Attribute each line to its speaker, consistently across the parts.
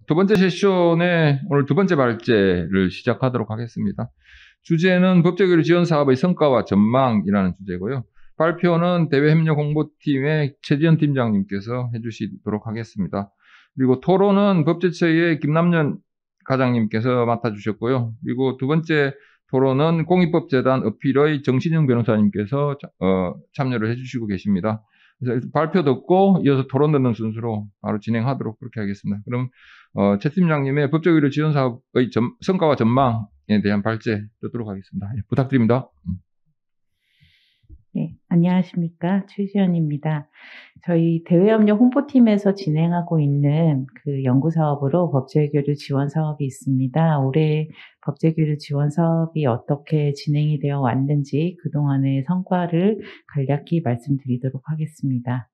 Speaker 1: 두 번째 세션의 오늘 두 번째 발제를 시작하도록 하겠습니다. 주제는 법제교류 지원 사업의 성과와 전망이라는 주제고요. 발표는 대외협력 홍보팀의 최지연 팀장님께서 해주시도록 하겠습니다. 그리고 토론은 법제처의 김남년 과장님께서 맡아주셨고요. 그리고 두 번째 토론은 공익법재단 어필의 정신영 변호사님께서 참여를 해주시고 계십니다. 그래서 발표 듣고 이어서 토론 듣는 순서로 바로 진행하도록 그렇게 하겠습니다. 그럼 최 팀장님의 법제교류 지원 사업의 성과와 전망에 대한 발제 듣도록 하겠습니다. 예, 부탁드립니다.
Speaker 2: 네, 안녕하십니까. 최지연입니다. 저희 대외협력 홍보팀에서 진행하고 있는 그 연구사업으로 법제교류 지원 사업이 있습니다. 올해 법제교류 지원 사업이 어떻게 진행이 되어 왔는지 그동안의 성과를 간략히 말씀드리도록 하겠습니다.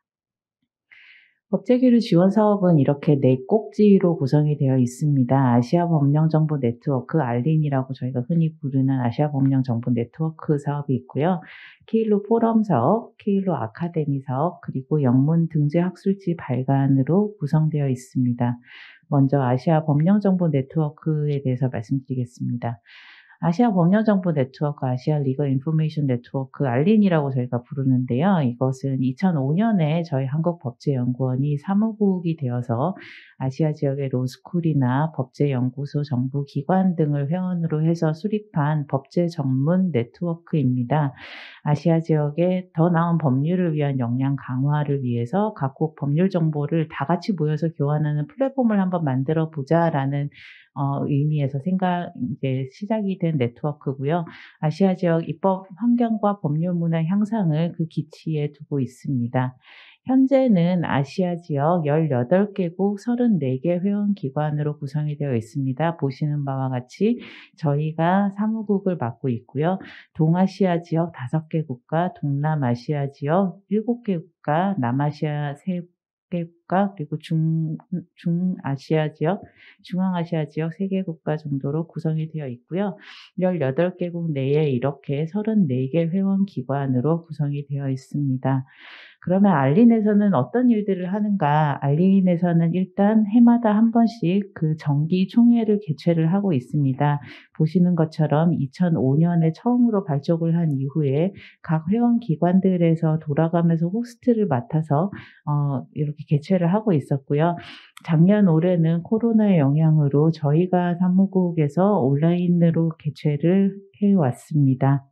Speaker 2: 법제교류 지원 사업은 이렇게 4꼭지로 구성이 되어 있습니다. 아시아 법령 정보 네트워크 알린이라고 저희가 흔히 부르는 아시아 법령 정보 네트워크 사업이 있고요. 케일로 포럼 사업, 케일로 아카데미 사업, 그리고 영문 등재 학술지 발간으로 구성되어 있습니다. 먼저 아시아 법령 정보 네트워크에 대해서 말씀드리겠습니다. 아시아 법령정보 네트워크, 아시아 리거 인포메이션 네트워크, 알린이라고 저희가 부르는데요. 이것은 2005년에 저희 한국법제연구원이 사무국이 되어서 아시아 지역의 로스쿨이나 법제연구소, 정부기관 등을 회원으로 해서 수립한 법제 전문 네트워크입니다. 아시아 지역의 더 나은 법률을 위한 역량 강화를 위해서 각국 법률 정보를 다 같이 모여서 교환하는 플랫폼을 한번 만들어 보자라는 의미에서 이제 시작이 된 네트워크고요. 아시아 지역 입법 환경과 법률 문화 향상을 그 기치에 두고 있습니다. 현재는 아시아 지역 18개국 34개 회원기관으로 구성이 되어 있습니다. 보시는 바와 같이 저희가 사무국을 맡고 있고요. 동아시아 지역 5개 국가, 동남아시아 지역 7개 국가, 남아시아 3개 국가, 그리고 중앙아시아 지역 3개 국가 정도로 구성이 되어 있고요. 18개국 내에 이렇게 34개 회원기관으로 구성이 되어 있습니다. 그러면 알린에서는 어떤 일들을 하는가? 알린에서는 일단 해마다 한 번씩 그 정기 총회를 개최를 하고 있습니다. 보시는 것처럼 2005년에 처음으로 발족을 한 이후에 각 회원 기관들에서 돌아가면서 호스트를 맡아서 이렇게 개최를 하고 있었고요. 작년 올해는 코로나의 영향으로 저희가 사무국에서 온라인으로 개최를 해왔습니다.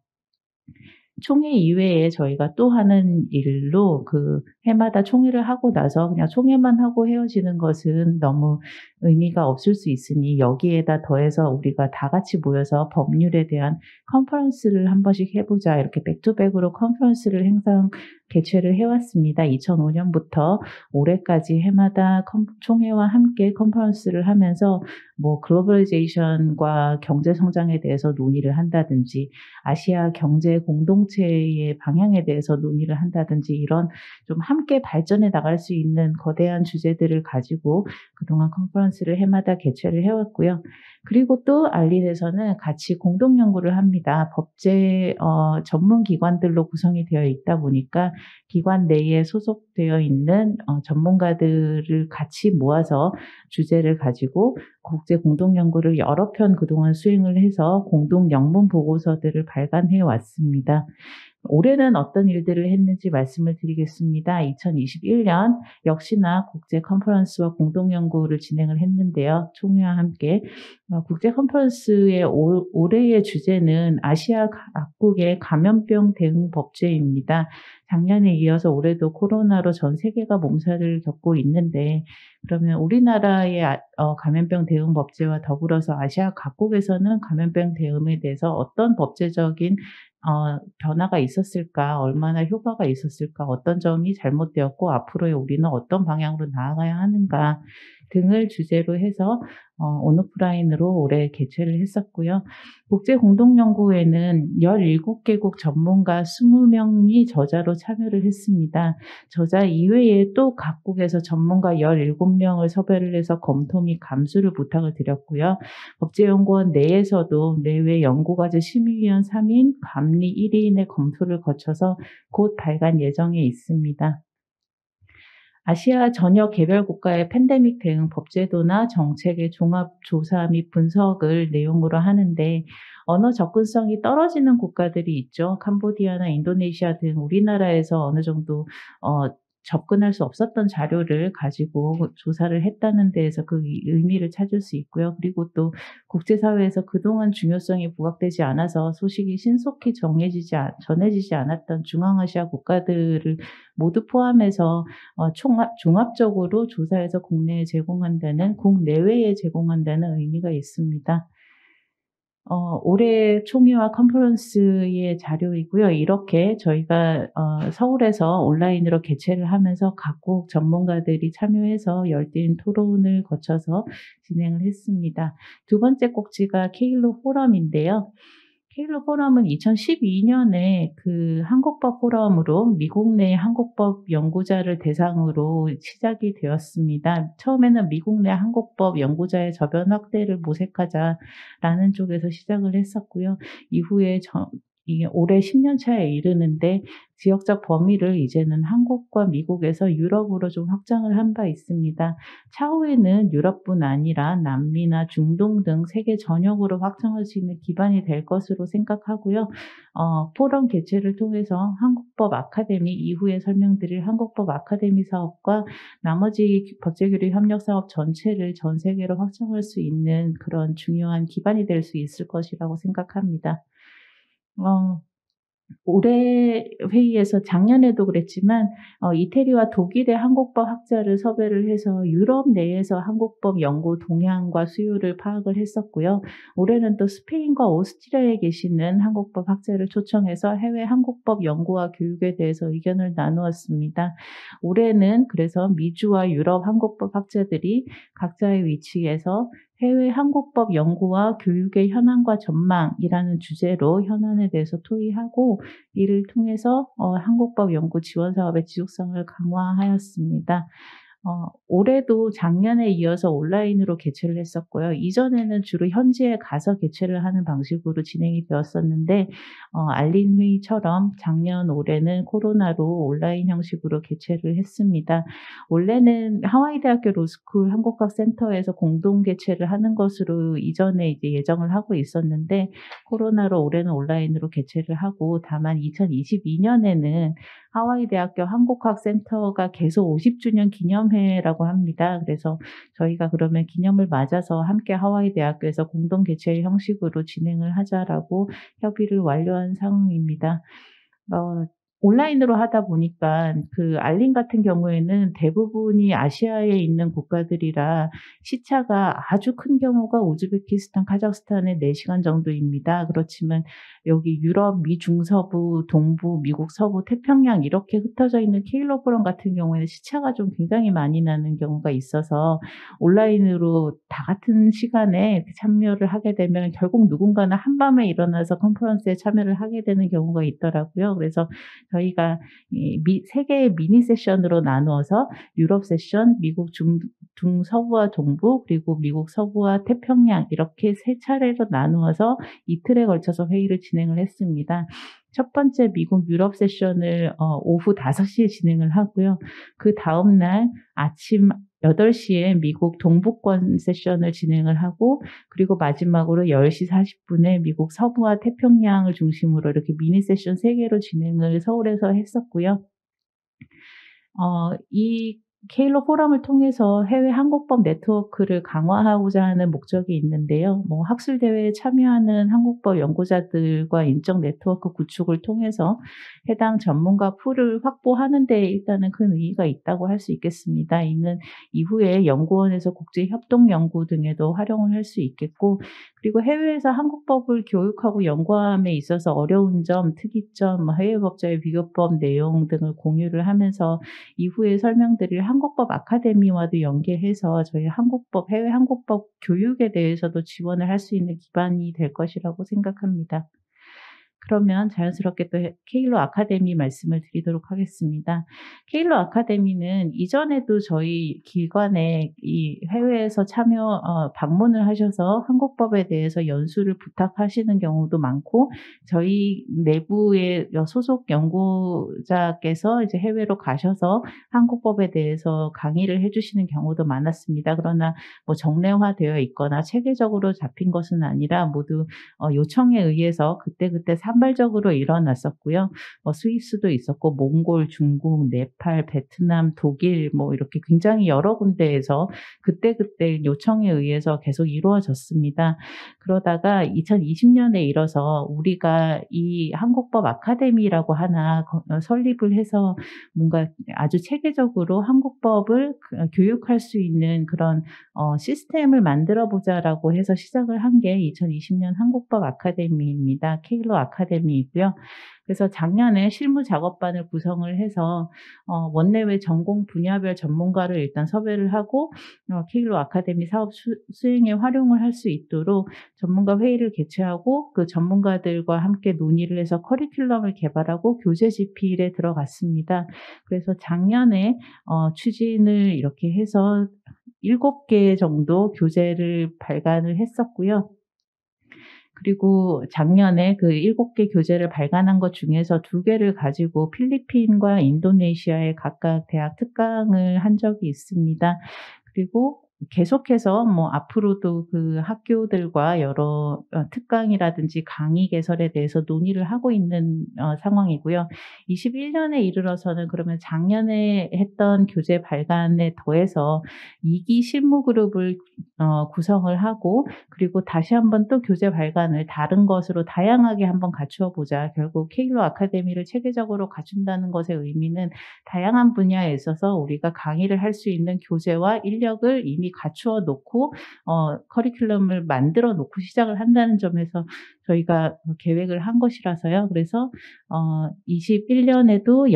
Speaker 2: 총회 이외에 저희가 또 하는 일로 그 해마다 총회를 하고 나서 그냥 총회만 하고 헤어지는 것은 너무 의미가 없을 수 있으니 여기에다 더해서 우리가 다 같이 모여서 법률에 대한 컨퍼런스를 한 번씩 해보자, 이렇게 백투백으로 컨퍼런스를 항상 개최를 해왔습니다. 2005년부터 올해까지 해마다 총회와 함께 컨퍼런스를 하면서 글로벌리제이션과 경제 성장에 대해서 논의를 한다든지 아시아 경제 공동체의 방향에 대해서 논의를 한다든지 이런 좀 함께 발전해 나갈 수 있는 거대한 주제들을 가지고 그동안 컨퍼런스를 해마다 개최를 해왔고요. 그리고 또 알린에서는 같이 공동 연구를 합니다. 법제 전문 기관들로 구성이 되어 있다 보니까 기관 내에 소속되어 있는 전문가들을 같이 모아서 주제를 가지고 국제 공동 연구를 여러 편 그동안 수행을 해서 공동 영문 보고서들을 발간해 왔습니다. 올해는 어떤 일들을 했는지 말씀을 드리겠습니다. 2021년 역시나 국제 컨퍼런스와 공동 연구를 진행을 했는데요. 총회와 함께 국제 컨퍼런스의 올해의 주제는 아시아 각국의 감염병 대응 법제입니다. 작년에 이어서 올해도 코로나로 전 세계가 몸살을 겪고 있는데 그러면 우리나라의 감염병 대응 법제와 더불어서 아시아 각국에서는 감염병 대응에 대해서 어떤 법제적인 변화가 있었을까, 얼마나 효과가 있었을까, 어떤 점이 잘못되었고 앞으로의 우리는 어떤 방향으로 나아가야 하는가 등을 주제로 해서 온오프라인으로 올해 개최를 했었고요. 국제공동연구회는 17개국 전문가 20명이 저자로 참여를 했습니다. 저자 이외에 또 각국에서 전문가 17명을 섭외를 해서 검토 및 감수를 부탁을 드렸고요. 법제연구원 내에서도 내외 연구과제 심의위원 3인, 감리 1인의 검토를 거쳐서 곧 발간 예정에 있습니다. 아시아 전역 개별 국가의 팬데믹 대응 법제도나 정책의 종합 조사 및 분석을 내용으로 하는데 언어 접근성이 떨어지는 국가들이 있죠. 캄보디아나 인도네시아 등 우리나라에서 어느 정도 접근할 수 없었던 자료를 가지고 조사를 했다는 데에서 그 의미를 찾을 수 있고요. 그리고 또 국제사회에서 그동안 중요성이 부각되지 않아서 소식이 신속히 전해지지 않았던 중앙아시아 국가들을 모두 포함해서 종합적으로 조사해서 국내외에 제공한다는 의미가 있습니다. 올해 총회와 컨퍼런스의 자료이고요. 이렇게 저희가 서울에서 온라인으로 개최를 하면서 각국 전문가들이 참여해서 열띤 토론을 거쳐서 진행을 했습니다. 두 번째 꼭지가 케일로 포럼인데요. 케일로 포럼은 2012년에 그 한국법 포럼으로 미국 내 한국법 연구자를 대상으로 시작이 되었습니다. 처음에는 미국 내 한국법 연구자의 저변 확대를 모색하자라는 쪽에서 시작을 했었고요. 이후에 이게 올해 10년 차에 이르는데 지역적 범위를 이제는 한국과 미국에서 유럽으로 좀 확장을 한 바 있습니다. 차후에는 유럽뿐 아니라 남미나 중동 등 세계 전역으로 확장할 수 있는 기반이 될 것으로 생각하고요. 포럼 개최를 통해서 한국법 아카데미, 이후에 설명드릴 한국법 아카데미 사업과 나머지 법제교류 협력 사업 전체를 전 세계로 확장할 수 있는 그런 중요한 기반이 될 수 있을 것이라고 생각합니다. 올해 회의에서 작년에도 그랬지만 이태리와 독일의 한국법 학자를 섭외를 해서 유럽 내에서 한국법 연구 동향과 수요를 파악을 했었고요. 올해는 또 스페인과 오스트리아에 계시는 한국법 학자를 초청해서 해외 한국법 연구와 교육에 대해서 의견을 나누었습니다. 올해는 그래서 미주와 유럽 한국법 학자들이 각자의 위치에서 해외 한국법 연구와 교육의 현안과 전망이라는 주제로 현안에 대해서 토의하고 이를 통해서 한국법 연구 지원 사업의 지속성을 강화하였습니다. 올해도 작년에 이어서 온라인으로 개최를 했었고요. 이전에는 주로 현지에 가서 개최를 하는 방식으로 진행이 되었었는데 알린 회의처럼 작년 올해는 코로나로 온라인 형식으로 개최를 했습니다. 원래는 하와이 대학교 로스쿨 한국학 센터에서 공동 개최를 하는 것으로 이전에 이제 예정을 하고 있었는데 코로나로 올해는 온라인으로 개최를 하고 다만 2022년에는 하와이 대학교 한국학 센터가 개소 50주년 기념회라고 합니다. 그래서 저희가 그러면 기념을 맞아서 함께 하와이 대학교에서 공동 개최 형식으로 진행을 하자라고 협의를 완료한 상황입니다. 온라인으로 하다 보니까 그 알린 같은 경우에는 대부분이 아시아에 있는 국가들이라 시차가 아주 큰 경우가 우즈베키스탄, 카자흐스탄의 4시간 정도입니다. 그렇지만 여기 유럽, 미 중서부, 동부, 미국 서부, 태평양 이렇게 흩어져 있는 케일로 포럼 같은 경우에는 시차가 좀 굉장히 많이 나는 경우가 있어서 온라인으로 다 같은 시간에 참여를 하게 되면 결국 누군가는 한밤에 일어나서 컨퍼런스에 참여를 하게 되는 경우가 있더라고요. 그래서 저희가 3개의 미니 세션으로 나누어서 유럽 세션, 미국 중서부와 동부, 그리고 미국 서부와 태평양 이렇게 3차례로 나누어서 이틀에 걸쳐서 회의를 진행을 했습니다. 첫 번째 미국 유럽 세션을 오후 5시에 진행을 하고요. 그 다음 날 아침 8시에 미국 동부권 세션을 진행을 하고 그리고 마지막으로 10시 40분에 미국 서부와 태평양을 중심으로 이렇게 미니 세션 3개로 진행을 서울에서 했었고요. 이 케일로 포럼을 통해서 해외 한국법 네트워크를 강화하고자 하는 목적이 있는데요. 학술대회에 참여하는 한국법 연구자들과 인적 네트워크 구축을 통해서 해당 전문가 풀을 확보하는 데 일단은 큰 의의가 있다고 할 수 있겠습니다. 이는 이후에 연구원에서 국제협동연구 등에도 활용을 할 수 있겠고 그리고 해외에서 한국법을 교육하고 연구함에 있어서 어려운 점, 특이점, 해외법자의 비교법 내용 등을 공유를 하면서 이후에 설명드릴 한국법 아카데미와도 연계해서 저희 해외 한국법 교육에 대해서도 지원을 할 수 있는 기반이 될 것이라고 생각합니다. 그러면 자연스럽게 또 케일로 아카데미 말씀을 드리도록 하겠습니다. 케일로 아카데미는 이전에도 저희 기관에 이 해외에서 방문을 하셔서 한국법에 대해서 연수를 부탁하시는 경우도 많고, 저희 내부의 소속 연구자께서 이제 해외로 가셔서 한국법에 대해서 강의를 해주시는 경우도 많았습니다. 그러나 뭐 정례화되어 있거나 체계적으로 잡힌 것은 아니라 모두 요청에 의해서 그때그때 산발적으로 일어났었고요. 스위스도 있었고, 몽골, 중국, 네팔, 베트남, 독일, 뭐 이렇게 굉장히 여러 군데에서 그때그때 요청에 의해서 계속 이루어졌습니다. 그러다가 2020년에 이뤄서 우리가 이 한국법 아카데미라고 하나 설립을 해서 뭔가 아주 체계적으로 한국법을 교육할 수 있는 그런 시스템을 만들어 보자라고 해서 시작을 한 게 2020년 한국법 아카데미입니다. 케일로 아카데미이고요. 그래서 작년에 실무 작업반을 구성을 해서 원내외 전공 분야별 전문가를 일단 섭외를 하고 케일로 아카데미 사업 수행에 활용을 할 수 있도록 전문가 회의를 개최하고 그 전문가들과 함께 논의를 해서 커리큘럼을 개발하고 교재 집필에 들어갔습니다. 그래서 작년에 추진을 이렇게 해서 7개 정도 교재를 발간을 했었고요. 그리고 작년에 그 7개 교재를 발간한 것 중에서 2개를 가지고 필리핀과 인도네시아에 각각 대학 특강을 한 적이 있습니다. 그리고 계속해서 뭐 앞으로도 그 학교들과 여러 특강이라든지 강의 개설에 대해서 논의를 하고 있는 상황이고요. 21년에 이르러서는 그러면 작년에 했던 교재 발간에 더해서 2기 실무 그룹을 구성을 하고, 그리고 다시 한번 또 교재 발간을 다른 것으로 다양하게 한번 갖추어 보자. 결국 케일로 아카데미를 체계적으로 갖춘다는 것의 의미는 다양한 분야에 있어서 우리가 강의를 할 수 있는 교재와 인력을 이미 갖추어 놓고 커리큘럼을 만들어 놓고 시작을 한다는 점에서 저희가 계획을 한 것이라서요. 그래서 21년에도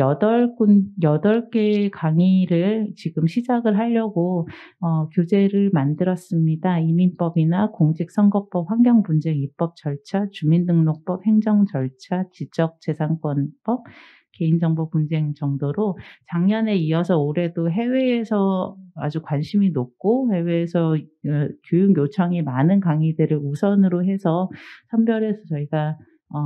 Speaker 2: 8개 강의를 지금 시작을 하려고 교재를 만들었습니다. 이민법이나 공직선거법, 환경분쟁 입법 절차, 주민등록법, 행정 절차, 지적재산권법, 개인정보 분쟁 정도로 작년에 이어서 올해도 해외에서 아주 관심이 높고 해외에서 교육 요청이 많은 강의들을 우선으로 해서 선별해서 저희가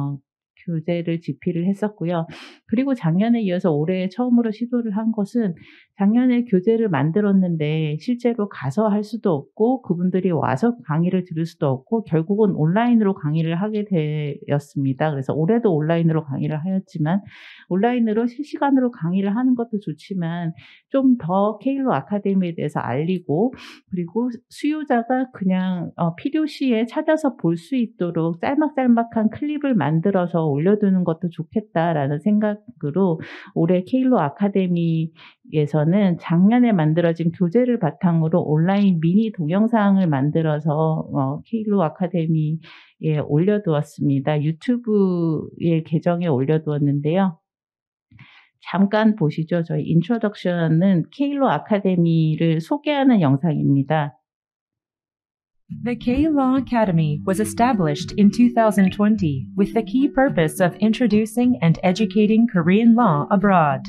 Speaker 2: 교재를 집필을 했었고요. 그리고 작년에 이어서 올해 처음으로 시도를 한 것은, 작년에 교재를 만들었는데 실제로 가서 할 수도 없고 그분들이 와서 강의를 들을 수도 없고 결국은 온라인으로 강의를 하게 되었습니다. 그래서 올해도 온라인으로 강의를 하였지만, 온라인으로 실시간으로 강의를 하는 것도 좋지만 좀 더 케일로 아카데미에 대해서 알리고, 그리고 수요자가 그냥 필요시에 찾아서 볼 수 있도록 짤막짤막한 클립을 만들어서 올려두는 것도 좋겠다라는 생각으로 올해 케일로 아카데미에서는 작년에 만들어진 교재를 바탕으로 온라인 미니 동영상을 만들어서 케일로 아카데미에 올려두었습니다. 유튜브의 계정에 올려두었는데요. 잠깐 보시죠. 저희 인트로덕션은 케일로 아카데미를 소개하는 영상입니다.
Speaker 3: The K-Law Academy was established in 2020 with the key purpose of introducing and educating Korean law abroad.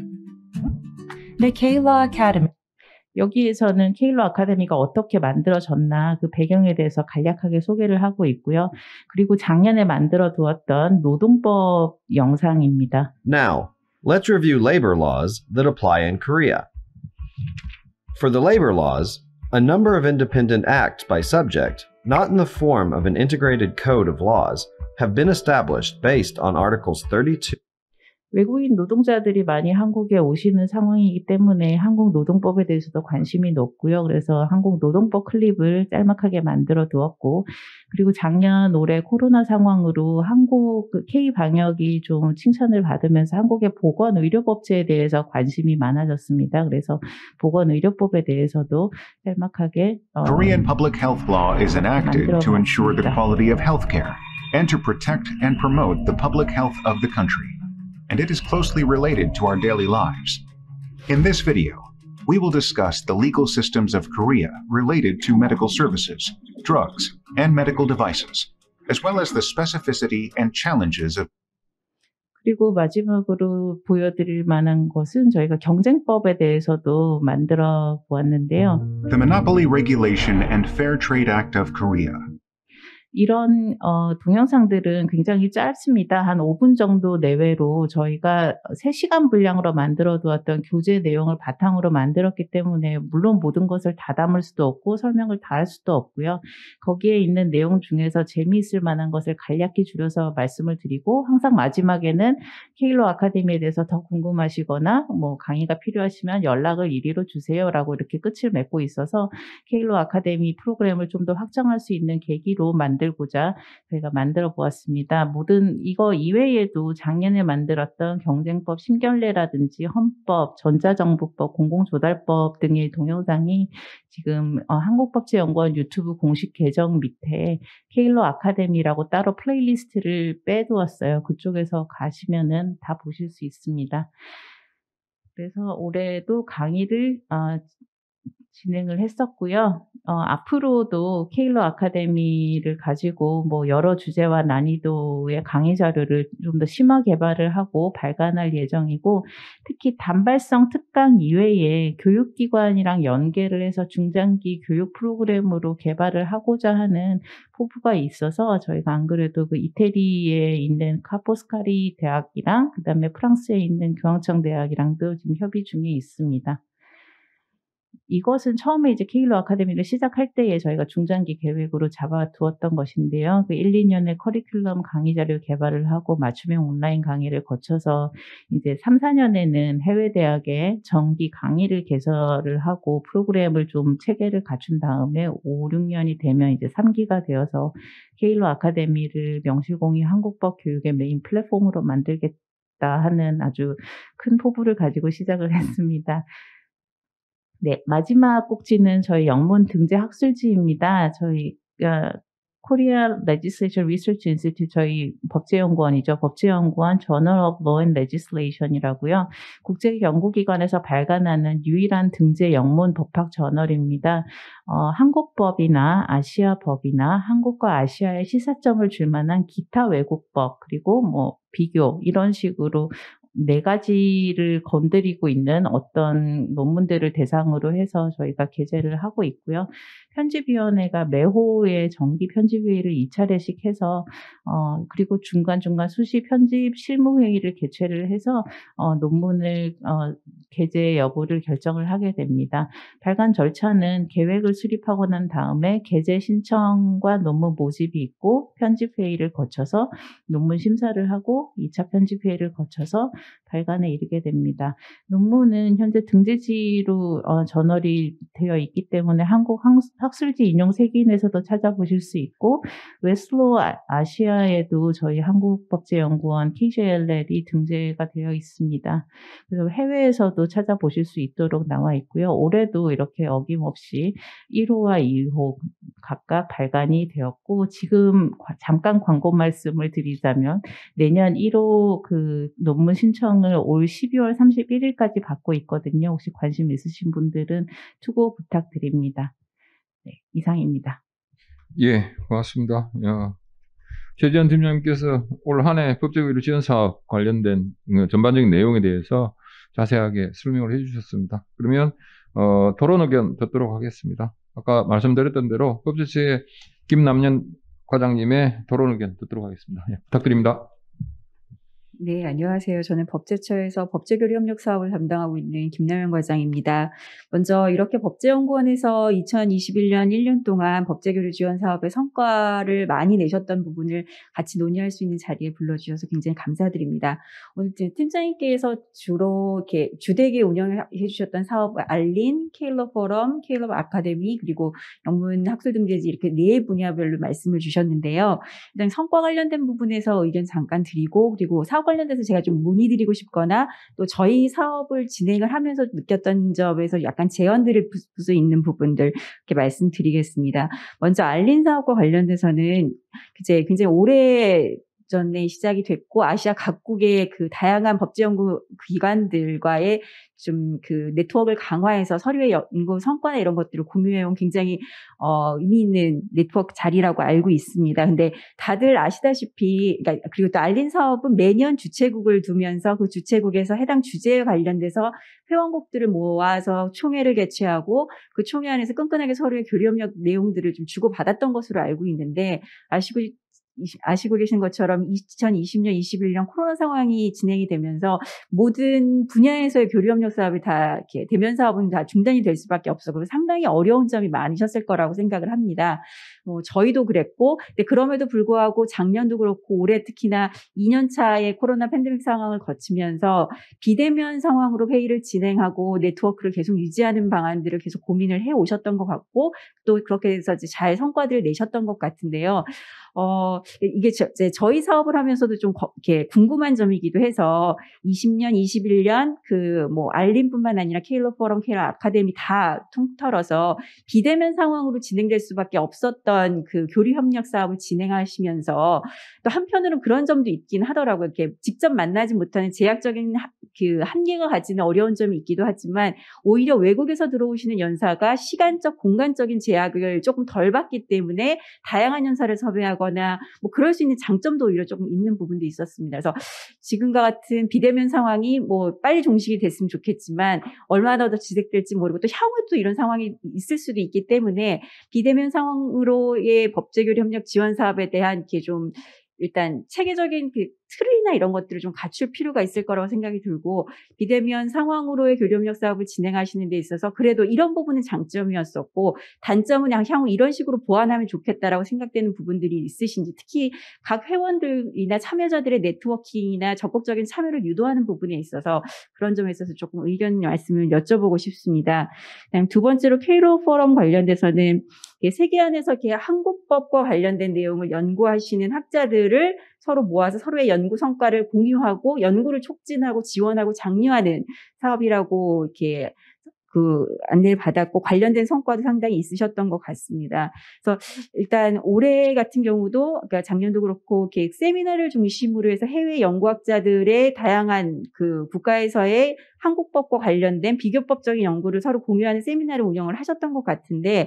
Speaker 3: The K-Law Academy
Speaker 2: 여기에서는 케일로 아카데미가 어떻게 만들어졌나 그 배경에 대해서 간략하게 소개를 하고 있고요. 그리고 작년에 만들어 두었던 노동법 영상입니다.
Speaker 4: Now, let's review labor laws that apply in Korea. For the labor laws, a number of independent acts by subject, not in the form of an integrated code of laws, have been established based on Articles 32.
Speaker 2: 외국인 노동자들이 많이 한국에 오시는 상황이기 때문에 한국 노동법에 대해서도 관심이 높고요. 그래서 한국 노동법 클립을 짤막하게 만들어 두었고, 그리고 작년 올해 코로나 상황으로 한국 K 방역이 좀 칭찬을 받으면서 한국의 보건의료법제에 대해서 관심이 많아졌습니다. 그래서 보건의료법에 대해서도 짤막하게
Speaker 5: Korean public health law is enacted to ensure the quality of healthcare and to protect and promote the public health of the country. And it is closely related to our daily lives. In this video, we will discuss the legal systems of Korea related to medical services, drugs, and medical devices. as well as the specificity and challenges of
Speaker 2: 그리고 마지막으로 보여드릴 만한 것은 저희가 경쟁법에 대해서도 만들어 보았는데요.
Speaker 5: the Monopoly Regulation and Fair Trade Act of Korea.
Speaker 2: 이런 동영상들은 굉장히 짧습니다. 한 5분 정도 내외로 저희가 3시간 분량으로 만들어 두었던 교재 내용을 바탕으로 만들었기 때문에 물론 모든 것을 다 담을 수도 없고 설명을 다 할 수도 없고요. 거기에 있는 내용 중에서 재미있을 만한 것을 간략히 줄여서 말씀을 드리고 항상 마지막에는 케일로 아카데미에 대해서 더 궁금하시거나 뭐 강의가 필요하시면 연락을 이리로 주세요라고 이렇게 끝을 맺고 있어서 케일로 아카데미 프로그램을 좀 더 확장할 수 있는 계기로 만들고자 저희가 만들어 보았습니다. 모든 이거 이외에도 작년에 만들었던 경쟁법 심결례라든지 헌법, 전자정부법, 공공조달법 등의 동영상이 지금 한국법제연구원 유튜브 공식 계정 밑에 케일로 아카데미라고 따로 플레이리스트를 빼두었어요. 그쪽에서 가시면은 다 보실 수 있습니다. 그래서 올해도 강의를 진행을 했었고요. 앞으로도 케일로 아카데미를 가지고 뭐 여러 주제와 난이도의 강의 자료를 좀 더 심화 개발을 하고 발간할 예정이고 특히 단발성 특강 이외에 교육기관이랑 연계를 해서 중장기 교육 프로그램으로 개발을 하고자 하는 포부가 있어서 저희가 안 그래도 그 이태리에 있는 카포스카리 대학이랑 그다음에 프랑스에 있는 교황청 대학이랑도 지금 협의 중에 있습니다. 이것은 처음에 이제 케일로 아카데미를 시작할 때에 저희가 중장기 계획으로 잡아두었던 것인데요. 그 1, 2년의 커리큘럼 강의 자료 개발을 하고 맞춤형 온라인 강의를 거쳐서 이제 3, 4년에는 해외 대학에 정기 강의를 개설을 하고 프로그램을 좀 체계를 갖춘 다음에 5, 6년이 되면 이제 3기가 되어서 케일로 아카데미를 명실공히 한국법 교육의 메인 플랫폼으로 만들겠다 하는 아주 큰 포부를 가지고 시작을 했습니다. 네, 마지막 꼭지는 저희 영문 등재 학술지입니다. 저희가 코리아 레지슬레이션 리서치 인스티튜트 저희 법제연구원이죠. 법제연구원 Journal of Law and Legislation이라고요. 국제연구기관에서 발간하는 유일한 등재 영문 법학 저널입니다. 한국법이나 아시아법이나 한국과 아시아의 시사점을 줄 만한 기타 외국법 그리고 뭐 비교 이런 식으로 4가지를 건드리고 있는 어떤 논문들을 대상으로 해서 저희가 게재를 하고 있고요. 편집위원회가 매호의 정기 편집회의를 2차례씩 해서 그리고 중간중간 수시 편집 실무회의를 개최를 해서 논문을 게재 여부를 결정을 하게 됩니다. 발간 절차는 계획을 수립하고 난 다음에 게재 신청과 논문 모집이 있고 편집회의를 거쳐서 논문 심사를 하고 2차 편집회의를 거쳐서 발간에 이르게 됩니다. 논문은 현재 등재지로 저널이 되어 있기 때문에 한국 학술지 인용 세기인에서도 찾아보실 수 있고 웨슬로 아시아에도 저희 한국법제연구원 KJLL이 등재가 되어 있습니다. 그래서 해외에서도 찾아보실 수 있도록 나와 있고요. 올해도 이렇게 어김없이 1호와 2호 각각 발간이 되었고 지금 잠깐 광고 말씀을 드리자면 내년 1호 그 논문 신청을 올 12월 31일까지 받고 있거든요. 혹시 관심 있으신 분들은 투고 부탁드립니다. 네, 이상입니다.
Speaker 1: 예, 고맙습니다. 최지현 팀장님께서 올 한 해 법제교류 지원 사업 관련된 전반적인 내용에 대해서 자세하게 설명을 해주셨습니다. 그러면 토론 의견 듣도록 하겠습니다. 아까 말씀드렸던 대로 법제처의 김남년 과장님의 토론 의견 듣도록 하겠습니다. 예, 부탁드립니다.
Speaker 6: 네, 안녕하세요. 저는 법제처에서 법제교류 협력 사업을 담당하고 있는 김남현 과장입니다. 먼저 이렇게 법제연구원에서 2021년 1년 동안 법제교류 지원 사업의 성과를 많이 내셨던 부분을 같이 논의할 수 있는 자리에 불러주셔서 굉장히 감사드립니다. 오늘 팀장님께서 주로 이렇게 주되게 운영해 주셨던 사업 알린, 케일러 포럼, 케일러 아카데미 그리고 영문 학술 등재지 이렇게 4분야별로 말씀을 주셨는데요. 일단 성과 관련된 부분에서 의견 잠깐 드리고 그리고 사업 관련돼서 제가 좀 문의드리고 싶거나 또 저희 사업을 진행을 하면서 느꼈던 점에서 약간 제언드릴 수 있는 부분들 이렇게 말씀드리겠습니다. 먼저 알린 사업과 관련돼서는 이제 굉장히 오래 전에 시작이 됐고 아시아 각국의 그 다양한 법제연구 기관들과의 좀 그 네트워크를 강화해서 서류의 연구 성과나 이런 것들을 공유해온 굉장히 의미 있는 네트워크 자리라고 알고 있습니다. 근데 다들 아시다시피, 그러니까 그리고 또 알린 사업은 매년 주최국을 두면서 그 주최국에서 해당 주제에 관련돼서 회원국들을 모아서 총회를 개최하고 그 총회 안에서 끈끈하게 서로의 교류협력 내용들을 좀 주고받았던 것으로 알고 있는데 아시고 계신 것처럼 2020년, 21년 코로나 상황이 진행이 되면서 모든 분야에서의 교류협력 사업이 다 이렇게 대면 사업은 다 중단이 될 수밖에 없었고 상당히 어려운 점이 많으셨을 거라고 생각을 합니다. 저희도 그랬고, 근데 그럼에도 불구하고 작년도 그렇고 올해 특히나 2년 차의 코로나 팬데믹 상황을 거치면서 비대면 상황으로 회의를 진행하고 네트워크를 계속 유지하는 방안들을 계속 고민을 해 오셨던 것 같고 또 그렇게 해서 이제 잘 성과들을 내셨던 것 같은데요. 이게 저희 사업을 하면서도 좀 이렇게 궁금한 점이기도 해서 20년, 21년 알림뿐만 아니라 케일러 포럼, 케일러 아카데미 다 통틀어서 비대면 상황으로 진행될 수밖에 없었던 그 교류 협력 사업을 진행하시면서 또 한편으로는 그런 점도 있긴 하더라고요. 이렇게 직접 만나지 못하는 제약적인 그 한계가 가지는 어려운 점이 있기도 하지만 오히려 외국에서 들어오시는 연사가 시간적, 공간적인 제약을 조금 덜 받기 때문에 다양한 연사를 섭외하거나 그럴 수 있는 장점도 오히려 조금 있는 부분도 있었습니다. 그래서 지금과 같은 비대면 상황이 빨리 종식이 됐으면 좋겠지만 얼마나 더 지속될지 모르고 또 향후에 또 이런 상황이 있을 수도 있기 때문에 비대면 상황으로의 법제교류 협력 지원 사업에 대한 이렇게 좀 일단 체계적인 그 틀이나 이런 것들을 좀 갖출 필요가 있을 거라고 생각이 들고 비대면 상황으로의 교류협력 사업을 진행하시는 데 있어서 그래도 이런 부분은 장점이었었고 단점은 향후 이런 식으로 보완하면 좋겠다라고 생각되는 부분들이 있으신지 특히 각 회원들이나 참여자들의 네트워킹이나 적극적인 참여를 유도하는 부분에 있어서 그런 점에 있어서 조금 의견 말씀을 여쭤보고 싶습니다. 그다음 두 번째로 케일러 포럼 관련돼서는 세계 안에서 한국법과 관련된 내용을 연구하시는 학자들을 서로 모아서 서로의 연구 성과를 공유하고 연구를 촉진하고 지원하고 장려하는 사업이라고 이렇게 그 안내를 받았고 관련된 성과도 상당히 있으셨던 것 같습니다. 그래서 일단 올해 같은 경우도 그러니까 작년도 그렇고 이렇게 세미나를 중심으로 해서 해외 연구학자들의 다양한 그 국가에서의 한국법과 관련된 비교법적인 연구를 서로 공유하는 세미나를 운영을 하셨던 것 같은데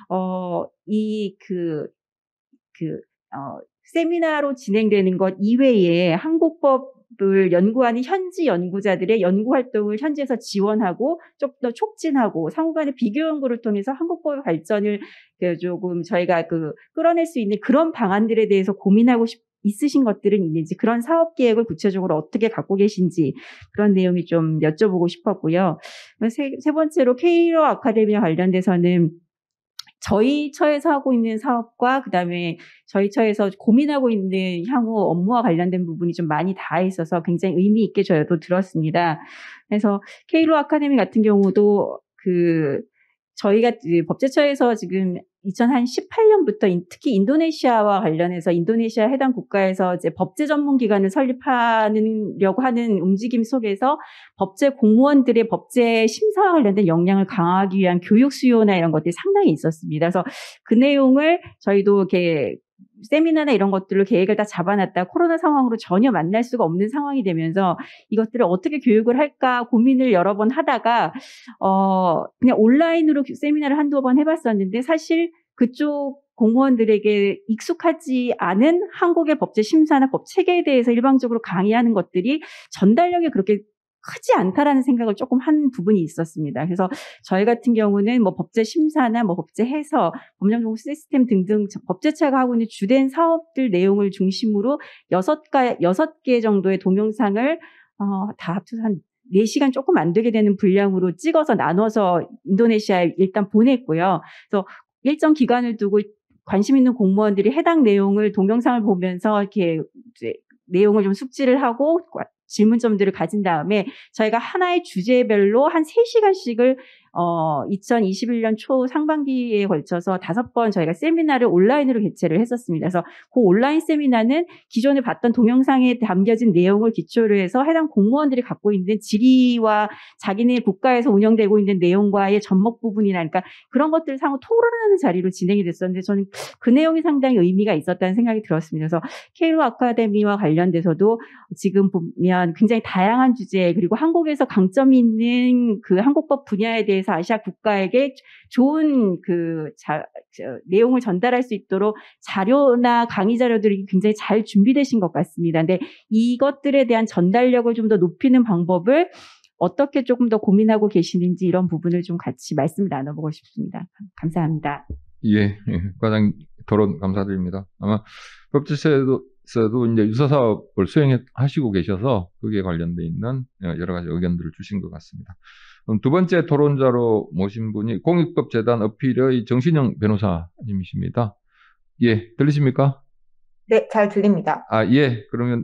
Speaker 6: 세미나로 진행되는 것 이외에 한국법을 연구하는 현지 연구자들의 연구 활동을 현지에서 지원하고 좀 더 촉진하고 상호간의 비교 연구를 통해서 한국법의 발전을 조금 저희가 끌어낼 수 있는 그런 방안들에 대해서 고민하고 있으신 것들은 있는지 그런 사업 계획을 구체적으로 어떻게 갖고 계신지 그런 내용이 좀 여쭤보고 싶었고요. 세 번째로 케일러 아카데미와 관련돼서는 저희 처에서 하고 있는 사업과 그다음에 저희 처에서 고민하고 있는 향후 업무와 관련된 부분이 좀 많이 닿아 있어서 굉장히 의미 있게 저도 들었습니다. 그래서 케일러 아카데미 같은 경우도 저희가 법제처에서 지금 2018년부터 특히 인도네시아와 관련해서 인도네시아 해당 국가에서 이제 법제 전문 기관을 설립하려고 하는 움직임 속에서 법제 공무원들의 법제 심사와 관련된 역량을 강화하기 위한 교육 수요나 이런 것들이 상당히 있었습니다. 그래서 그 내용을 저희도 이렇게 세미나나 이런 것들로 계획을 다 잡아놨다 코로나 상황으로 전혀 만날 수가 없는 상황이 되면서 이것들을 어떻게 교육을 할까 고민을 여러 번 하다가 그냥 온라인으로 세미나를 한두 번 해봤었는데 사실 그쪽 공무원들에게 익숙하지 않은 한국의 법제 심사나 법 체계에 대해서 일방적으로 강의하는 것들이 전달력이 그렇게 크지 않다라는 생각을 조금 한 부분이 있었습니다. 그래서 저희 같은 경우는 법제 심사나 법제 해석, 법령정보 시스템 등등 법제처가 하고 있는 주된 사업들 내용을 중심으로 6개 정도의 동영상을 다 합쳐서 한 4시간 조금 안 되게 되는 분량으로 찍어서 나눠서 인도네시아에 일단 보냈고요. 그래서 일정 기간을 두고 관심 있는 공무원들이 해당 내용을 동영상을 보면서 이렇게 이제 내용을 좀 숙지를 하고 질문점들을 가진 다음에 저희가 하나의 주제별로 한 3시간씩을 2021년 초 상반기에 걸쳐서 5번 저희가 세미나를 온라인으로 개최를 했었습니다. 그래서 그 온라인 세미나는 기존에 봤던 동영상에 담겨진 내용을 기초로 해서 해당 공무원들이 갖고 있는 질의와 자기네 국가에서 운영되고 있는 내용과의 접목 부분이나 그러니까 그런 것들을 상호 토론하는 자리로 진행이 됐었는데 저는 그 내용이 상당히 의미가 있었다는 생각이 들었습니다. 그래서 케일로 아카데미와 관련돼서도 지금 보면 굉장히 다양한 주제 그리고 한국에서 강점이 있는 그 한국법 분야에 대해서 아시아 국가에게 좋은 내용을 전달할 수 있도록 자료나 강의 자료들이 굉장히 잘 준비되신 것 같습니다. 근데 이것들에 대한 전달력을 좀 더 높이는 방법을 어떻게 조금 더 고민하고 계시는지 이런 부분을 좀 같이 말씀을 나눠보고 싶습니다. 감사합니다.
Speaker 1: 예, 과장 토론 감사드립니다. 아마 법제처에서도 이제 유사사업을 수행하시고 계셔서 거기에 관련돼 있는 여러 가지 의견들을 주신 것 같습니다. 그럼 두 번째 토론자로 모신 분이 공익법재단 어필의 정신영 변호사님이십니다. 예, 들리십니까?
Speaker 7: 네, 잘 들립니다.
Speaker 1: 예, 그러면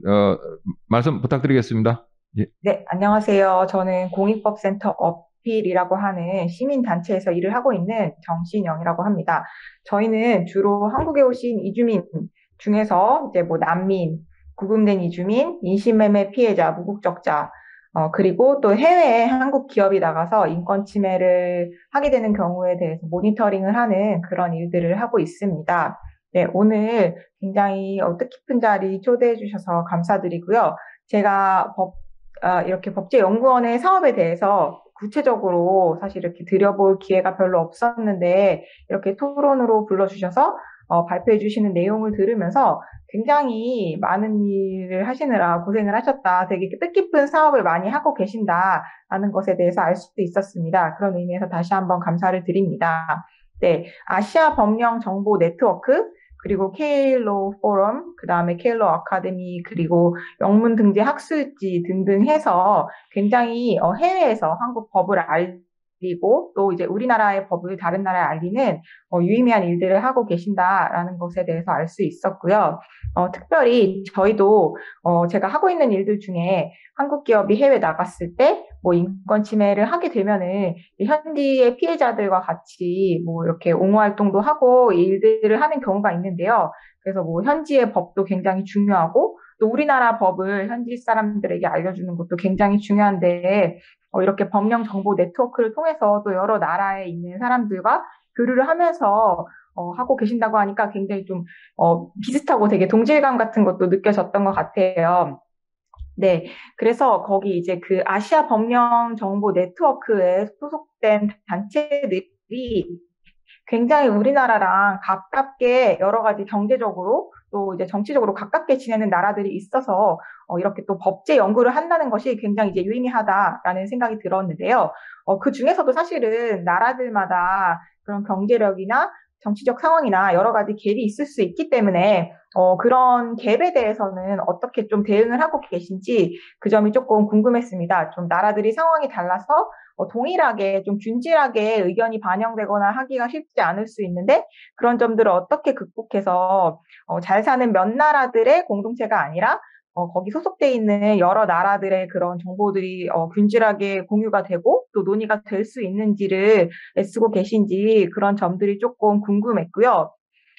Speaker 1: 말씀 부탁드리겠습니다. 예.
Speaker 7: 네, 안녕하세요. 저는 공익법센터 어필이라고 하는 시민단체에서 일을 하고 있는 정신영이라고 합니다. 저희는 주로 한국에 오신 이주민 중에서 이제 뭐 난민, 구금된 이주민, 인신매매 피해자, 무국적자, 그리고 또 해외에 한국 기업이 나가서 인권 침해를 하게 되는 경우에 대해서 모니터링을 하는 그런 일들을 하고 있습니다. 네, 오늘 굉장히 뜻깊은 자리 초대해 주셔서 감사드리고요. 제가 이렇게 법제연구원의 사업에 대해서 구체적으로 사실 이렇게 드려볼 기회가 별로 없었는데 이렇게 토론으로 불러주셔서 발표해 주시는 내용을 들으면서 굉장히 많은 일을 하시느라 고생을 하셨다. 되게 뜻깊은 사업을 많이 하고 계신다라는 것에 대해서 알 수도 있었습니다. 그런 의미에서 다시 한번 감사를 드립니다. 네, 아시아 법령 정보 네트워크 그리고 케일로 포럼, 그 다음에 케일로 아카데미, 그리고 영문 등재 학술지 등등 해서 굉장히 해외에서 한국 법을 알리고 또 이제 우리나라의 법을 다른 나라에 알리는 유의미한 일들을 하고 계신다라는 것에 대해서 알 수 있었고요. 특별히 저희도 제가 하고 있는 일들 중에 한국 기업이 해외 나갔을 때 뭐 인권 침해를 하게 되면은 현지의 피해자들과 같이 뭐 이렇게 옹호 활동도 하고 일들을 하는 경우가 있는데요. 그래서 뭐 현지의 법도 굉장히 중요하고 또 우리나라 법을 현지 사람들에게 알려주는 것도 굉장히 중요한데 이렇게 법령 정보 네트워크를 통해서 또 여러 나라에 있는 사람들과 교류를 하면서 하고 계신다고 하니까 굉장히 좀 비슷하고 되게 동질감 같은 것도 느껴졌던 것 같아요. 네. 그래서 거기 이제 그 아시아 법령 정보 네트워크에 소속된 단체들이 굉장히 우리나라랑 가깝게 여러 가지 경제적으로 또 이제 정치적으로 가깝게 지내는 나라들이 있어서 이렇게 또 법제 연구를 한다는 것이 굉장히 이제 유의미하다라는 생각이 들었는데요. 그 중에서도 사실은 나라들마다 그런 경제력이나 정치적 상황이나 여러 가지 갭이 있을 수 있기 때문에 그런 갭에 대해서는 어떻게 좀 대응을 하고 계신지 그 점이 조금 궁금했습니다. 좀 나라들이 상황이 달라서 동일하게 좀 균질하게 의견이 반영되거나 하기가 쉽지 않을 수 있는데 그런 점들을 어떻게 극복해서 잘 사는 몇 나라들의 공동체가 아니라 거기 소속돼 있는 여러 나라들의 그런 정보들이 균질하게 공유가 되고 또 논의가 될 수 있는지를 애쓰고 계신지 그런 점들이 조금 궁금했고요.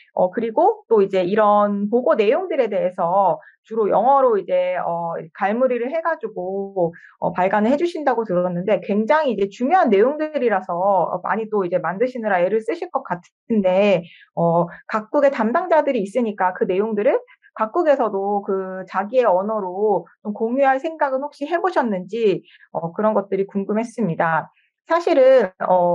Speaker 7: 그리고 또 이제 이런 보고 내용들에 대해서 주로 영어로 이제 갈무리를 해가지고 발간을 해주신다고 들었는데 굉장히 이제 중요한 내용들이라서 많이 또 이제 만드시느라 애를 쓰실 것 같은데 각국의 담당자들이 있으니까 그 내용들을 각국에서도 그 자기의 언어로 좀 공유할 생각은 혹시 해보셨는지 그런 것들이 궁금했습니다. 사실은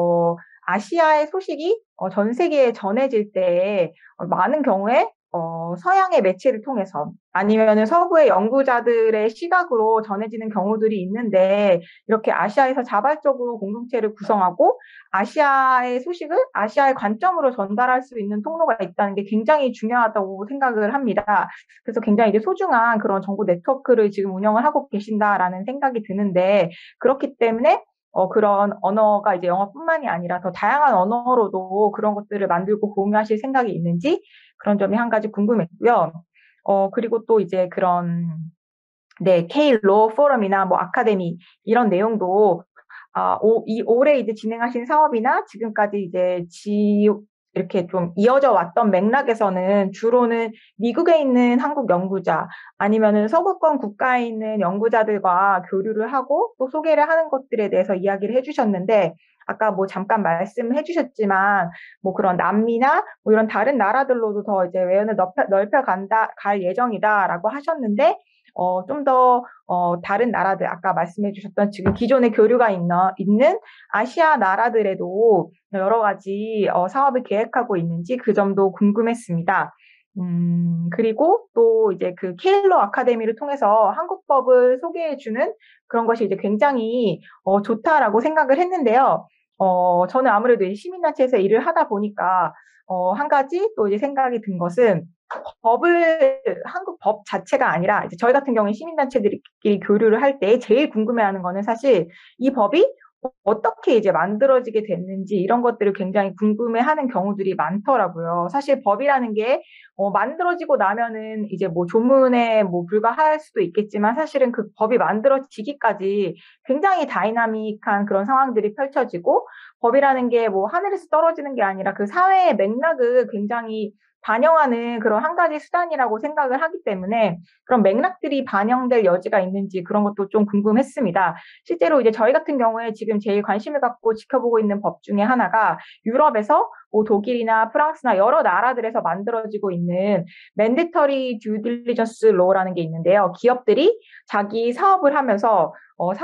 Speaker 7: 아시아의 소식이 전 세계에 전해질 때 많은 경우에 서양의 매체를 통해서 아니면은 서구의 연구자들의 시각으로 전해지는 경우들이 있는데 이렇게 아시아에서 자발적으로 공동체를 구성하고 아시아의 소식을 아시아의 관점으로 전달할 수 있는 통로가 있다는 게 굉장히 중요하다고 생각을 합니다. 그래서 굉장히 이제 소중한 그런 정보 네트워크를 지금 운영을 하고 계신다라는 생각이 드는데 그렇기 때문에 그런 언어가 이제 영어뿐만이 아니라 더 다양한 언어로도 그런 것들을 만들고 공유하실 생각이 있는지 그런 점이 한 가지 궁금했고요. 그리고 또 이제 그런, 네, K-Law 포럼이나 뭐 아카데미 이런 내용도 올해 이제 진행하신 사업이나 지금까지 이제 이렇게 좀 이어져 왔던 맥락에서는 주로는 미국에 있는 한국 연구자 아니면은 서구권 국가에 있는 연구자들과 교류를 하고 또 소개를 하는 것들에 대해서 이야기를 해주셨는데 아까 뭐 잠깐 말씀해 주셨지만 뭐 그런 남미나 뭐 이런 다른 나라들로도 더 이제 외연을 갈 예정이다라고 하셨는데 좀 더 다른 나라들 아까 말씀해 주셨던 지금 기존에 교류가 있는 아시아 나라들에도 여러 가지 사업을 계획하고 있는지 그 점도 궁금했습니다. 그리고 또 이제 그 케일러 아카데미를 통해서 한국법을 소개해주는 그런 것이 이제 굉장히 좋다라고 생각을 했는데요. 저는 아무래도 시민단체에서 일을 하다 보니까 한 가지 또 이제 생각이 든 것은 한국 법 자체가 아니라 이제 저희 같은 경우에 시민단체들끼리 교류를 할 때 제일 궁금해하는 거는 사실 이 법이 어떻게 이제 만들어지게 됐는지 이런 것들을 굉장히 궁금해하는 경우들이 많더라고요. 사실 법이라는 게 만들어지고 나면은 이제 뭐 조문에 뭐 불과할 수도 있겠지만 사실은 그 법이 만들어지기까지 굉장히 다이나믹한 그런 상황들이 펼쳐지고 법이라는 게 뭐 하늘에서 떨어지는 게 아니라 그 사회의 맥락을 굉장히 반영하는 그런 한 가지 수단이라고 생각을 하기 때문에 그런 맥락들이 반영될 여지가 있는지 그런 것도 좀 궁금했습니다. 실제로 이제 저희 같은 경우에 지금 제일 관심을 갖고 지켜보고 있는 법 중에 하나가 유럽에서 뭐 독일이나 프랑스나 여러 나라들에서 만들어지고 있는 Mandatory Due Diligence Law라는 게 있는데요. 기업들이 자기 사업을 하면서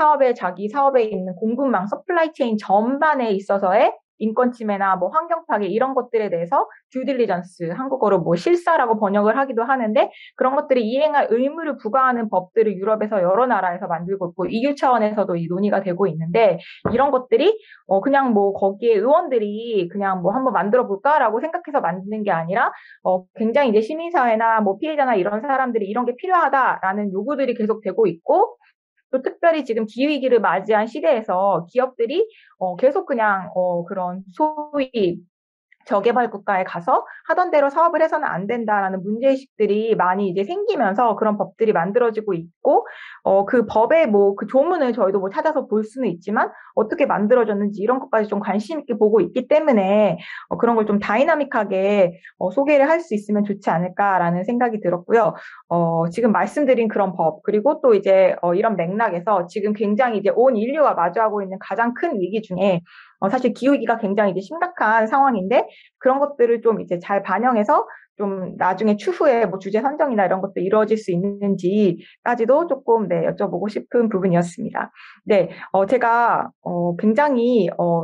Speaker 7: 자기 사업에 있는 공급망, 서플라이 체인 전반에 있어서의 인권 침해나 뭐 환경 파괴 이런 것들에 대해서 듀 딜리전스 한국어로 뭐 실사라고 번역을 하기도 하는데 그런 것들을 이행할 의무를 부과하는 법들을 유럽에서 여러 나라에서 만들고 있고 EU 차원에서도 이 논의가 되고 있는데 이런 것들이 그냥 뭐 거기에 의원들이 그냥 뭐 한번 만들어 볼까라고 생각해서 만드는 게 아니라 굉장히 이제 시민사회나 뭐 피해자나 이런 사람들이 이런 게 필요하다라는 요구들이 계속 되고 있고 또 특별히 지금 기후위기를 맞이한 시대에서 기업들이 계속 그냥 그런 소위 저개발 국가에 가서 하던 대로 사업을 해서는 안 된다라는 문제의식들이 많이 이제 생기면서 그런 법들이 만들어지고 있고, 그 법의 뭐 그 조문을 저희도 뭐 찾아서 볼 수는 있지만 어떻게 만들어졌는지 이런 것까지 좀 관심 있게 보고 있기 때문에 그런 걸 좀 다이나믹하게 소개를 할 수 있으면 좋지 않을까라는 생각이 들었고요. 지금 말씀드린 그런 법, 그리고 또 이제 이런 맥락에서 지금 굉장히 이제 온 인류가 마주하고 있는 가장 큰 위기 중에 사실 기후위기가 굉장히 이제 심각한 상황인데 그런 것들을 좀 이제 잘 반영해서 좀 나중에 추후에 뭐 주제 선정이나 이런 것도 이루어질 수 있는지까지도 조금 여쭤보고 싶은 부분이었습니다. 네, 제가 굉장히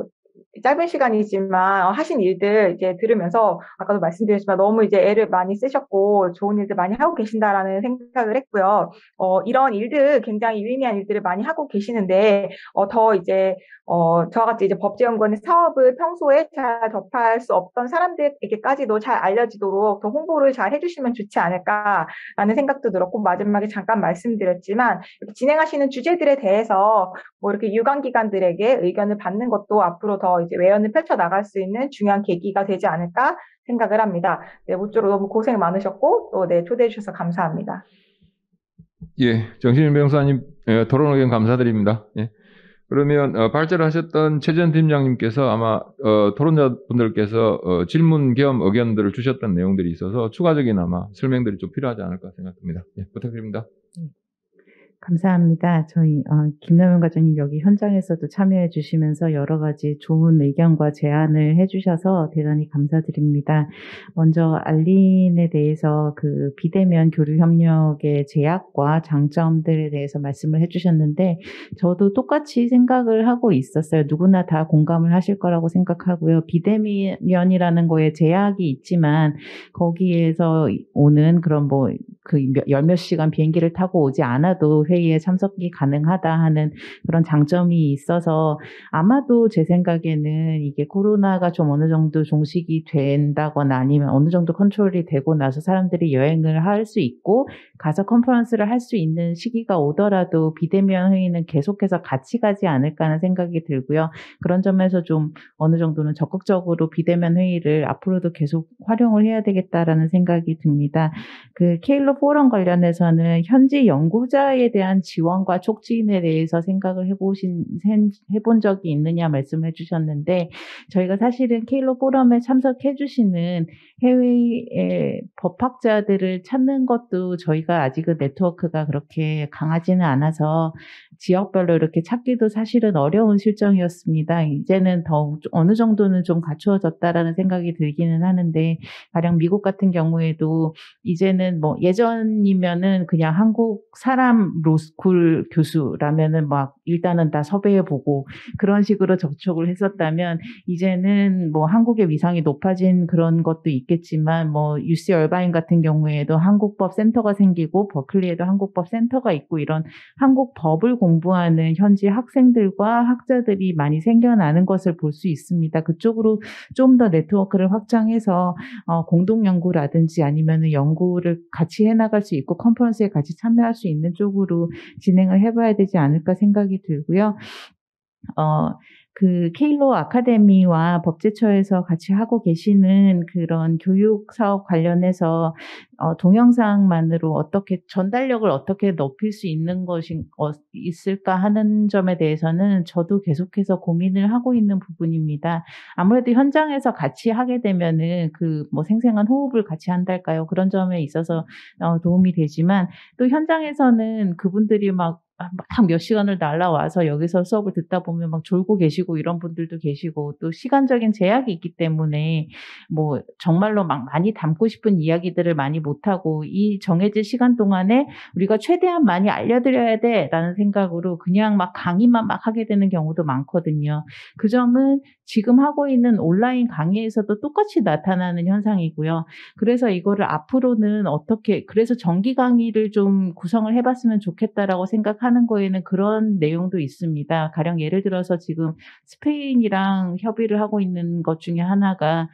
Speaker 7: 짧은 시간이지만 하신 일들 이제 들으면서 아까도 말씀드렸지만 너무 이제 애를 많이 쓰셨고 좋은 일들 많이 하고 계신다라는 생각을 했고요. 이런 일들 굉장히 유의미한 일들을 많이 하고 계시는데 더 이제 저와 같이 이제 법제연구원의 사업을 평소에 잘 접할 수 없던 사람들에게까지도 잘 알려지도록 더 홍보를 잘 해주시면 좋지 않을까라는 생각도 들었고 마지막에 잠깐 말씀드렸지만 이렇게 진행하시는 주제들에 대해서 뭐 이렇게 유관기관들에게 의견을 받는 것도 앞으로 더 이제 외연을 펼쳐 나갈 수 있는 중요한 계기가 되지 않을까 생각을 합니다. 네, 모쪼록 너무 고생 많으셨고 또 초대해 주셔서 감사합니다.
Speaker 1: 예, 정신일 변호사님 토론 의견 감사드립니다. 예. 그러면 발제를 하셨던 최전 팀장님께서 아마 토론자분들께서 질문 겸 의견들을 주셨던 내용들이 있어서 추가적인 아마 설명들이 좀 필요하지 않을까 생각합니다. 예, 부탁드립니다.
Speaker 2: 감사합니다. 저희 김남현 과장님 여기 현장에서도 참여해 주시면서 여러 가지 좋은 의견과 제안을 해주셔서 대단히 감사드립니다. 먼저 알린에 대해서 그 비대면 교류 협력의 제약과 장점들에 대해서 말씀을 해주셨는데 저도 똑같이 생각을 하고 있었어요. 누구나 다 공감을 하실 거라고 생각하고요. 비대면이라는 거에 제약이 있지만 거기에서 오는 그런 뭐 그 열몇 시간 비행기를 타고 오지 않아도 회의에 참석이 가능하다 하는 그런 장점이 있어서 아마도 제 생각에는 이게 코로나가 좀 어느 정도 종식이 된다거나 아니면 어느 정도 컨트롤이 되고 나서 사람들이 여행을 할 수 있고 가서 컨퍼런스를 할 수 있는 시기가 오더라도 비대면 회의는 계속해서 같이 가지 않을까 하는 생각이 들고요. 그런 점에서 좀 어느 정도는 적극적으로 비대면 회의를 앞으로도 계속 활용을 해야 되겠다라는 생각이 듭니다. 그 케일러 포럼 관련해서는 현지 연구자에 대한 대한 지원과 촉진에 대해서 생각을 해본 적이 있느냐 말씀해 주셨는데, 저희가 사실은 케일로 포럼에 참석해 주시는 해외의 법학자들을 찾는 것도 저희가 아직은 네트워크가 그렇게 강하지는 않아서 지역별로 이렇게 찾기도 사실은 어려운 실정이었습니다. 이제는 더 어느 정도는 좀 갖추어졌다라는 생각이 들기는 하는데, 가령 미국 같은 경우에도 이제는 뭐 예전이면은 그냥 한국 사람 로스쿨 교수라면은 막 일단은 다 섭외해보고 그런 식으로 접촉을 했었다면, 이제는 뭐 한국의 위상이 높아진 그런 것도 있겠지만, 뭐 UC 얼바인 같은 경우에도 한국법 센터가 생기고 버클리에도 한국법 센터가 있고, 이런 한국 법을 공부하는 현지 학생들과 학자들이 많이 생겨나는 것을 볼 수 있습니다. 그쪽으로 좀 더 네트워크를 확장해서 공동 연구라든지 아니면은 연구를 같이 해나갈 수 있고 컨퍼런스에 같이 참여할 수 있는 쪽으로 진행을 해봐야 되지 않을까 생각이 들고요. 그 케일로 아카데미와 법제처에서 같이 하고 계시는 그런 교육 사업 관련해서 동영상만으로 어떻게 전달력을 어떻게 높일 수 있는 것이 있을까 하는 점에 대해서는 저도 계속해서 고민을 하고 있는 부분입니다. 아무래도 현장에서 같이 하게 되면은 그 뭐 생생한 호흡을 같이 한달까요? 그런 점에 있어서 도움이 되지만, 또 현장에서는 그분들이 막 몇 시간을 날라와서 여기서 수업을 듣다 보면 막 졸고 계시고 이런 분들도 계시고, 또 시간적인 제약이 있기 때문에 뭐 정말로 막 많이 담고 싶은 이야기들을 많이 못하고, 이 정해진 시간 동안에 우리가 최대한 많이 알려드려야 돼라는 생각으로 그냥 막 강의만 막 하게 되는 경우도 많거든요. 그 점은 지금 하고 있는 온라인 강의에서도 똑같이 나타나는 현상이고요. 그래서 이거를 앞으로는 어떻게, 그래서 정기 강의를 좀 구성을 해봤으면 좋겠다라고 생각하는 거에는 그런 내용도 있습니다. 가령 예를 들어서 지금 스페인이랑 협의를 하고 있는 것 중에 하나가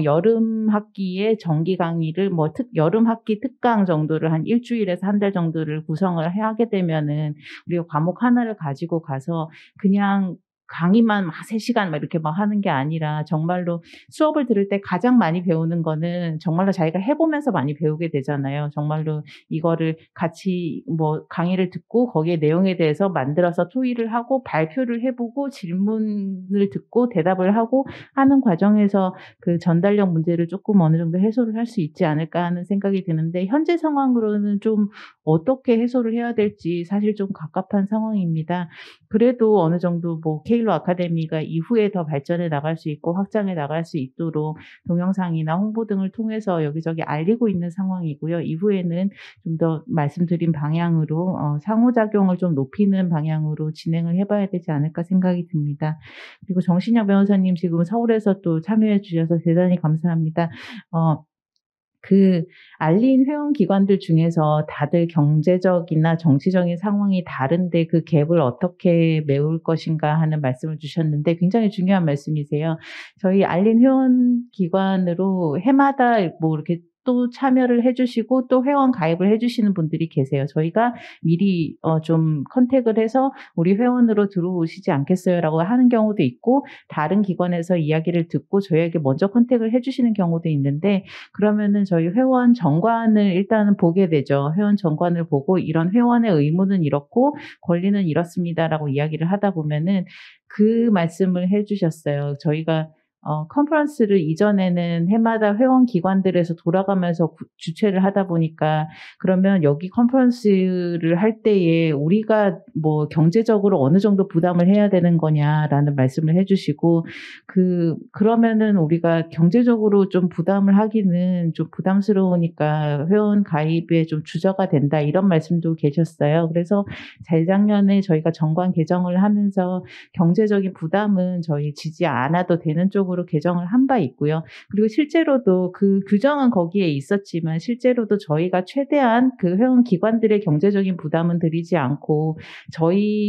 Speaker 2: 여름 학기에 정기 강의를 뭐 여름 학기 특강 정도를 한 일주일에서 한 달 정도를 구성을 하게 되면은 우리가 과목 하나를 가지고 가서 그냥 강의만 막 3시간 막 이렇게 막 하는 게 아니라, 정말로 수업을 들을 때 가장 많이 배우는 거는 정말로 자기가 해보면서 많이 배우게 되잖아요. 정말로 이거를 같이 뭐 강의를 듣고 거기에 내용에 대해서 만들어서 토의를 하고 발표를 해보고 질문을 듣고 대답을 하고 하는 과정에서 그 전달력 문제를 조금 어느 정도 해소를 할 수 있지 않을까 하는 생각이 드는데, 현재 상황으로는 좀 어떻게 해소를 해야 될지 사실 좀 갑갑한 상황입니다. 그래도 어느 정도 뭐 케일로 아카데미가 이후에 더 발전해 나갈 수 있고 확장해 나갈 수 있도록 동영상이나 홍보 등을 통해서 여기저기 알리고 있는 상황이고요. 이후에는 좀 더 말씀드린 방향으로 상호작용을 좀 높이는 방향으로 진행을 해봐야 되지 않을까 생각이 듭니다. 그리고 정신혁 변호사님 지금 서울에서 또 참여해 주셔서 대단히 감사합니다. 그 알린 회원 기관들 중에서 다들 경제적이나 정치적인 상황이 다른데 그 갭을 어떻게 메울 것인가 하는 말씀을 주셨는데, 굉장히 중요한 말씀이세요. 저희 알린 회원 기관으로 해마다 뭐 이렇게 또 참여를 해주시고 또 회원 가입을 해주시는 분들이 계세요. 저희가 미리 좀 컨택을 해서 우리 회원으로 들어오시지 않겠어요라고 하는 경우도 있고, 다른 기관에서 이야기를 듣고 저희에게 먼저 컨택을 해주시는 경우도 있는데, 그러면은 저희 회원 정관을 일단은 보게 되죠. 회원 정관을 보고 이런 회원의 의무는 이렇고 권리는 이렇습니다라고 이야기를 하다 보면은 그 말씀을 해주셨어요. 저희가 컨퍼런스를 이전에는 해마다 회원 기관들에서 돌아가면서 주최를 하다 보니까, 그러면 여기 컨퍼런스를 할 때에 우리가 뭐 경제적으로 어느 정도 부담을 해야 되는 거냐라는 말씀을 해주시고, 그러면은 우리가 경제적으로 좀 부담을 하기는 좀 부담스러우니까 회원 가입에 좀 주저가 된다, 이런 말씀도 계셨어요. 그래서 재작년에 저희가 정관 개정을 하면서 경제적인 부담은 저희 지지 않아도 되는 쪽으로 개정을 한 바 있고요. 그리고 실제로도 그 규정은 거기에 있었지만, 실제로도 저희가 최대한 그 회원 기관들의 경제적인 부담은 드리지 않고 저희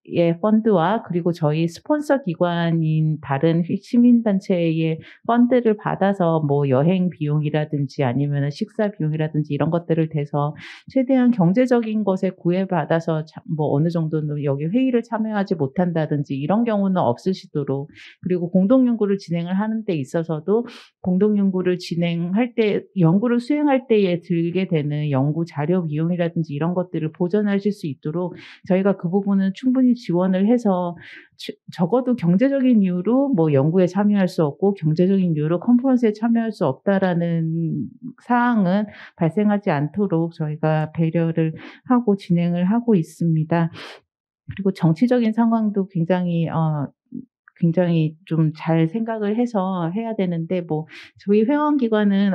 Speaker 2: 펀드와 그리고 저희 스폰서 기관인 다른 시민단체의 펀드를 받아서 뭐 여행 비용이라든지 아니면 식사 비용이라든지 이런 것들을 대서 최대한 경제적인 것에 구애받아서 뭐 어느 정도는 여기 회의를 참여하지 못한다든지 이런 경우는 없으시도록, 그리고 공동연구를 진행을 하는 데 있어서도 공동연구를 진행할 때 연구를 수행할 때에 들게 되는 연구 자료 비용이라든지 이런 것들을 보전하실 수 있도록 저희가 그 부분은 충분히 지원을 해서 적어도 경제적인 이유로 뭐 연구에 참여할 수 없고 경제적인 이유로 컨퍼런스에 참여할 수 없다라는 사항은 발생하지 않도록 저희가 배려를 하고 진행을 하고 있습니다. 그리고 정치적인 상황도 굉장히 좀 잘 생각을 해서 해야 되는데, 뭐, 저희 회원기관은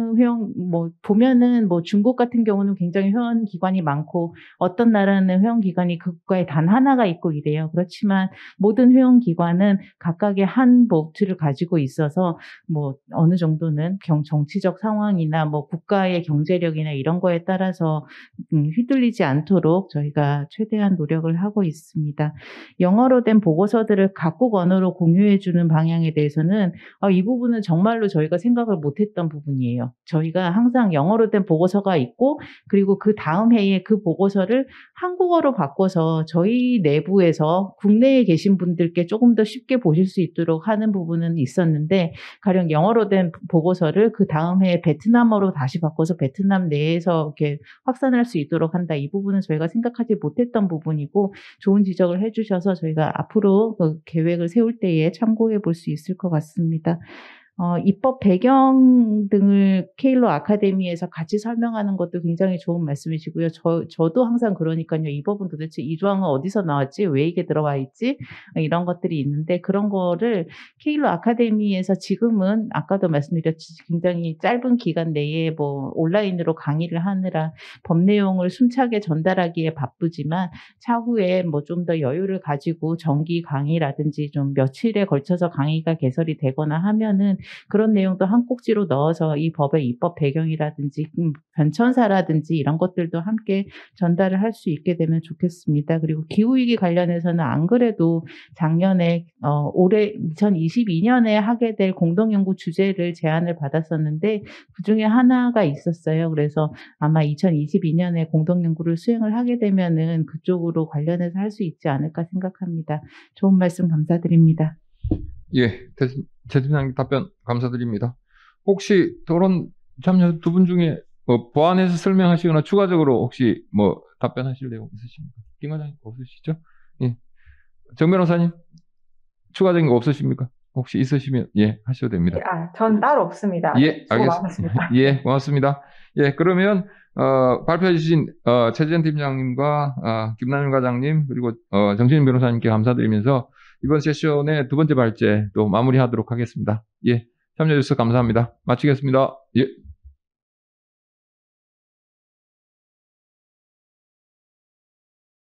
Speaker 2: 보면은 중국 같은 경우는 굉장히 회원기관이 많고, 어떤 나라는 회원기관이 그 국가에 단 하나가 있고 이래요. 그렇지만 모든 회원기관은 각각의 한 보트를 가지고 있어서, 뭐, 어느 정도는 정치적 상황이나 뭐, 국가의 경제력이나 이런 거에 따라서 휘둘리지 않도록 저희가 최대한 노력을 하고 있습니다. 영어로 된 보고서들을 각국 언어로 공유해주는 방향에 대해서는 이 부분은 정말로 저희가 생각을 못했던 부분이에요. 저희가 항상 영어로 된 보고서가 있고 그리고 그 다음 해에 그 보고서를 한국어로 바꿔서 저희 내부에서 국내에 계신 분들께 조금 더 쉽게 보실 수 있도록 하는 부분은 있었는데, 가령 영어로 된 보고서를 그 다음 해에 베트남어로 다시 바꿔서 베트남 내에서 이렇게 확산할 수 있도록 한다. 이 부분은 저희가 생각하지 못했던 부분이고 좋은 지적을 해주셔서 저희가 앞으로 그 계획을 세울 때에 참고해 볼 수 있을 것 같습니다. 입법 배경 등을 케일로 아카데미에서 같이 설명하는 것도 굉장히 좋은 말씀이시고요. 저도 항상 그러니까요. 이 법은 도대체 이 조항은 어디서 나왔지? 왜 이게 들어와 있지? 이런 것들이 있는데, 그런 거를 케일로 아카데미에서 지금은 아까도 말씀드렸듯이 굉장히 짧은 기간 내에 뭐 온라인으로 강의를 하느라 법 내용을 숨차게 전달하기에 바쁘지만, 차후에 뭐 좀 더 여유를 가지고 정기 강의라든지 좀 며칠에 걸쳐서 강의가 개설이 되거나 하면은 그런 내용도 한 꼭지로 넣어서 이 법의 입법 배경이라든지 변천사라든지 이런 것들도 함께 전달을 할 수 있게 되면 좋겠습니다. 그리고 기후위기 관련해서는 안 그래도 작년에 올해 2022년에 하게 될 공동연구 주제를 제안을 받았었는데 그중에 하나가 있었어요. 그래서 아마 2022년에 공동연구를 수행을 하게 되면은 그쪽으로 관련해서 할 수 있지 않을까 생각합니다. 좋은 말씀 감사드립니다.
Speaker 1: 예, 최 팀장님 답변 감사드립니다. 혹시 토론 참여 두 분 중에 보완해서 설명하시거나 추가적으로 혹시 뭐 답변하실 내용 있으십니까? 김 과장님 없으시죠? 예. 정 변호사님 추가적인 거 없으십니까? 혹시 있으시면 예 하셔도 됩니다.
Speaker 7: 전 따로 없습니다.
Speaker 1: 예, 알겠습니다. 예, 고맙습니다. 예, 그러면 발표해 주신 최재현 팀장님과 김남일 과장님 그리고 정신인 변호사님께 감사드리면서 이번 세션의 두 번째 발제 또 마무리하도록 하겠습니다. 예, 참여해 주셔서 감사합니다. 마치겠습니다. 예.